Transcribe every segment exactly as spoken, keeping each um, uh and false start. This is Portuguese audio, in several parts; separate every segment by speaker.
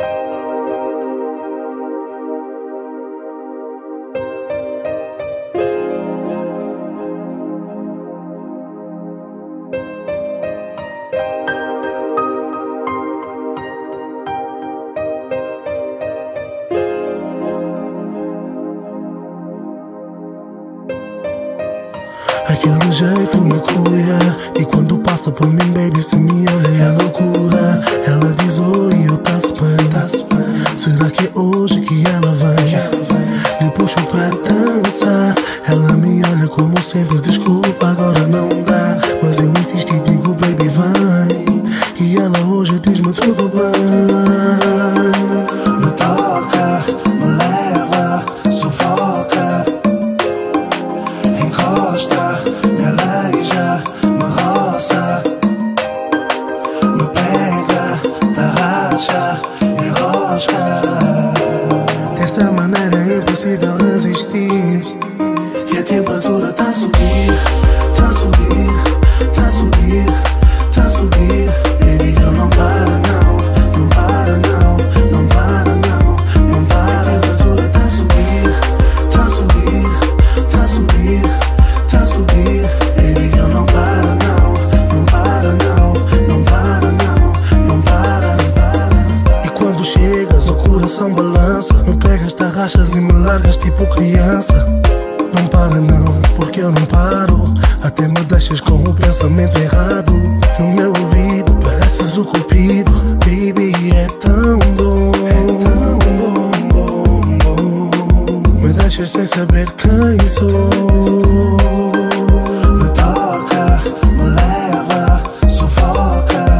Speaker 1: Aquele jeito me cuia, e quando passa por mim, baby, se me olha é loucura. Ela diz oi, eu tá-se bem. Será que é hoje que ela vem? Lhe puxo pra dançar. Ela me olha como sempre, desculpa, agora não dá. Mas eu insisto e digo, baby, vem. E ela hoje diz-me tudo bem. Me toca, me leva, sufoca, encosta, me aleija, me roça, me pega, tarraxa, enrosca. Dessa maneira é impossível resistir, e a temperatura tá a subir, tá a subir, tá a subir, tá a subir. Baby, eu não para não, não para não, não para não, não para. A temperatura tá a subir, tá a subir, tá a subir, tá a subir. Baby, eu não para não, não para não, não para não, não para, não para. E quando chegas o coração balança, me pegas, tarraxas e me largas tipo criança. Não para não, porque eu não paro, até me deixas com o pensamento errado. No meu ouvido pareces o cupido, baby, é tão bom, é tão bom, bom, bom. Me deixas sem saber quem sou. Me toca, me leva, sufoca,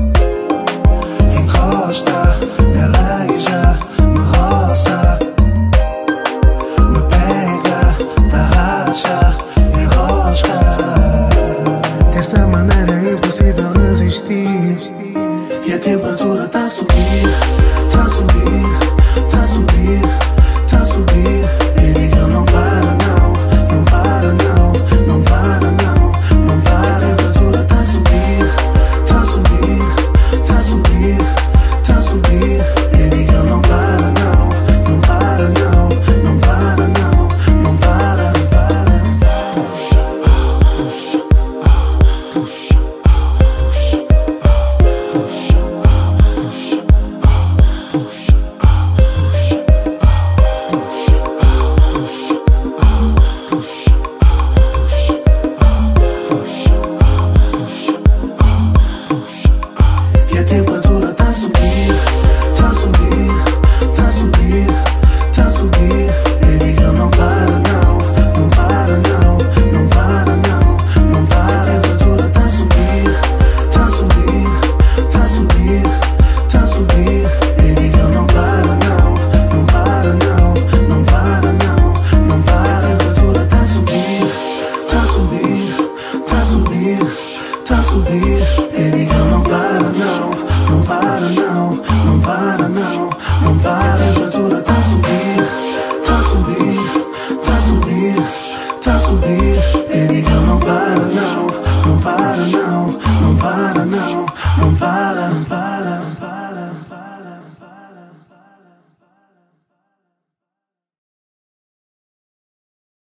Speaker 1: encosta, me aleija, me roça, me pega, tarraxa, enrosca. Dessa maneira é impossível resistir, e a temperatura tá a subir, tá a subir, tá a subir, tá a subir. Baby, eu não para não, não para não, não para não, não para. A temperatura tá a subir, tá a subir, tá a subir, tá a subir. Baby, eu não para não, não para não, não para não, não para, não para. Puxa, puxa, puxa, puxa, puxa, puxa, puxa, puxa, puxa, e a temperatura tá a subir, tá a subir, tá a subir, tá a subir. Baby, eu não para não, não para não, não para não, não para. A temperatura tá a subir, tá a subir, tá a subir, tá a subir. Baby, eu não para não, não para não, não para não, não para. A temperatura tá a subir, tá a subir, tá a subir, tá a subir. Baby, eu não para não.